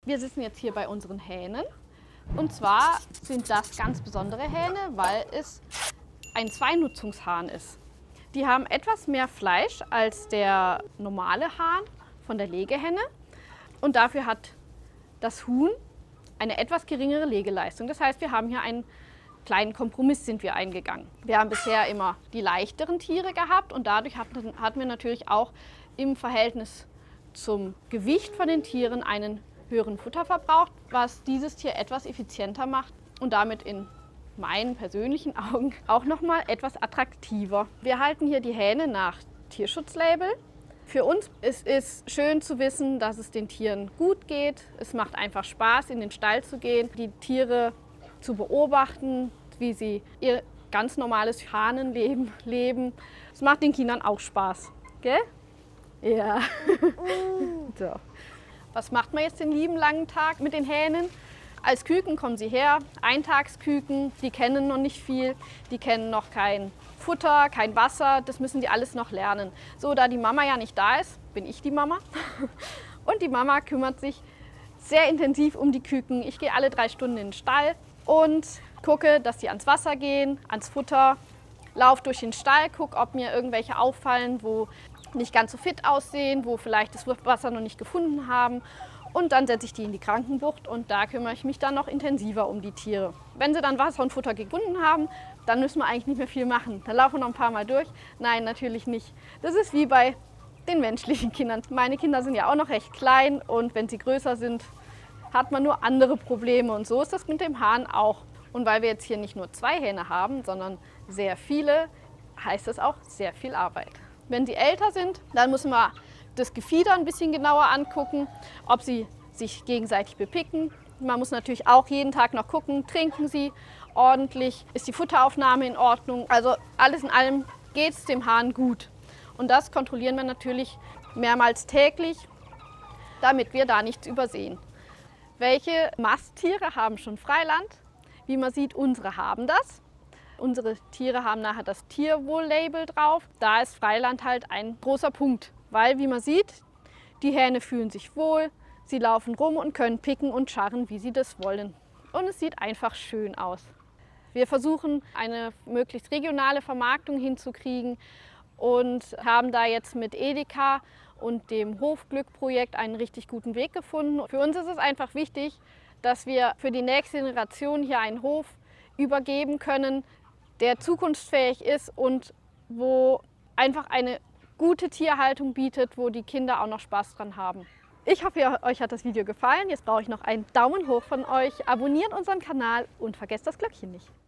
Wir sitzen jetzt hier bei unseren Hähnen. Und zwar sind das ganz besondere Hähne, weil es ein Zweinutzungshahn ist. Die haben etwas mehr Fleisch als der normale Hahn von der Legehenne. Und dafür hat das Huhn eine etwas geringere Legeleistung. Das heißt, wir haben hier einen kleinen Kompromiss sind wir eingegangen. Wir haben bisher immer die leichteren Tiere gehabt und dadurch hatten wir natürlich auch im Verhältnis zum Gewicht von den Tieren einen höheren Futterverbrauch, was dieses Tier etwas effizienter macht und damit in meinen persönlichen Augen auch nochmal etwas attraktiver. Wir halten hier die Hähne nach Tierschutzlabel. Für uns ist es schön zu wissen, dass es den Tieren gut geht. Es macht einfach Spaß, in den Stall zu gehen, die Tiere zu beobachten, wie sie ihr ganz normales Hahnenleben leben. Es macht den Kindern auch Spaß, gell? Ja. So. Was macht man jetzt den lieben langen Tag mit den Hähnen? Als Küken kommen sie her, Eintagsküken, die kennen noch nicht viel, die kennen noch kein Futter, kein Wasser, das müssen die alles noch lernen. So, da die Mama ja nicht da ist, bin ich die Mama. Und die Mama kümmert sich sehr intensiv um die Küken. Ich gehe alle 3 Stunden in den Stall und gucke, dass die ans Wasser gehen, ans Futter, laufe durch den Stall, gucke, ob mir irgendwelche auffallen, wo nicht ganz so fit aussehen, wo vielleicht das Wasser noch nicht gefunden haben. Und dann setze ich die in die Krankenbucht und da kümmere ich mich dann noch intensiver um die Tiere. Wenn sie dann Wasser und Futter gefunden haben, dann müssen wir eigentlich nicht mehr viel machen. Dann laufen wir noch ein paar Mal durch. Nein, natürlich nicht. Das ist wie bei den menschlichen Kindern. Meine Kinder sind ja auch noch recht klein und wenn sie größer sind, hat man nur andere Probleme. Und so ist das mit dem Hahn auch. Und weil wir jetzt hier nicht nur 2 Hähne haben, sondern sehr viele, heißt das auch sehr viel Arbeit. Wenn sie älter sind, dann müssen wir das Gefieder ein bisschen genauer angucken, ob sie sich gegenseitig bepicken. Man muss natürlich auch jeden Tag noch gucken, trinken sie ordentlich, ist die Futteraufnahme in Ordnung. Also alles in allem geht es dem Hahn gut. Und das kontrollieren wir natürlich mehrmals täglich, damit wir da nichts übersehen. Welche Masttiere haben schon Freiland? Wie man sieht, unsere haben das. Unsere Tiere haben nachher das Tierwohl-Label drauf. Da ist Freiland halt ein großer Punkt. Weil, wie man sieht, die Hähne fühlen sich wohl, sie laufen rum und können picken und scharren, wie sie das wollen. Und es sieht einfach schön aus. Wir versuchen, eine möglichst regionale Vermarktung hinzukriegen und haben da jetzt mit Edeka und dem Hofglück-Projekt einen richtig guten Weg gefunden. Für uns ist es einfach wichtig, dass wir für die nächste Generation hier einen Hof übergeben können, der zukunftsfähig ist und wo einfach eine gute Tierhaltung bietet, wo die Kinder auch noch Spaß dran haben. Ich hoffe, euch hat das Video gefallen. Jetzt brauche ich noch einen Daumen hoch von euch. Abonniert unseren Kanal und vergesst das Glöckchen nicht.